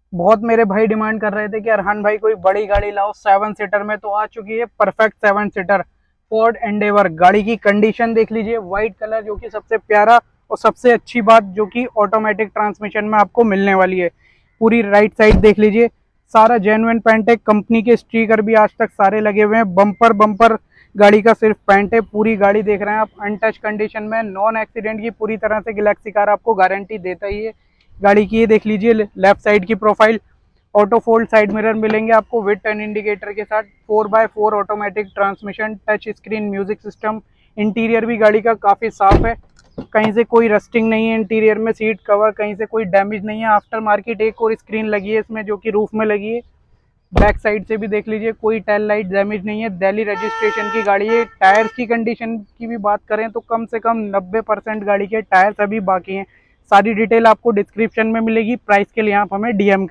बहुत मेरे भाई डिमांड कर रहे थे कि अरहान भाई कोई बड़ी गाड़ी लाओ 7 सीटर में, तो आ चुकी है परफेक्ट 7 सीटर फोर्ड एंडेवर। गाड़ी की कंडीशन देख लीजिए, व्हाइट कलर जो कि सबसे प्यारा, और सबसे अच्छी बात जो कि ऑटोमेटिक ट्रांसमिशन में आपको मिलने वाली है। पूरी राइट साइड देख लीजिए, सारा जेन्युइन पेंट है, कंपनी के स्टिकर भी आज तक सारे लगे हुए हैं। बम्पर बम्पर गाड़ी का सिर्फ पेंट है। पूरी गाड़ी देख रहे हैं आप अनटच कंडीशन में, नॉन एक्सीडेंट की पूरी तरह से गैलेक्सी कार आपको गारंटी देता ही है। गाड़ी की ये देख लीजिए लेफ्ट साइड की profile, auto fold side mirror मिलेंगे आपको विद टर्न इंडिकेटर के साथ, 4x4 automatic transmission, touch screen music system. Interior भी गाड़ी का काफ़ी साफ है, कहीं से कोई रस्टिंग नहीं है। इंटीरियर में सीट कवर कहीं से कोई डैमेज नहीं है। आफ्टर मार्केट एक और स्क्रीन लगी है इसमें जो कि रूफ में लगी है। बैक साइड से भी देख लीजिए, कोई टेल लाइट डैमेज नहीं है। दिल्ली रजिस्ट्रेशन की गाड़ी है। टायर्स की कंडीशन की भी बात करें तो कम से कम 90% गाड़ी के टायर्स अभी बाकी हैं। सारी डिटेल आपको डिस्क्रिप्शन में मिलेगी। प्राइस के लिए आप हमें DM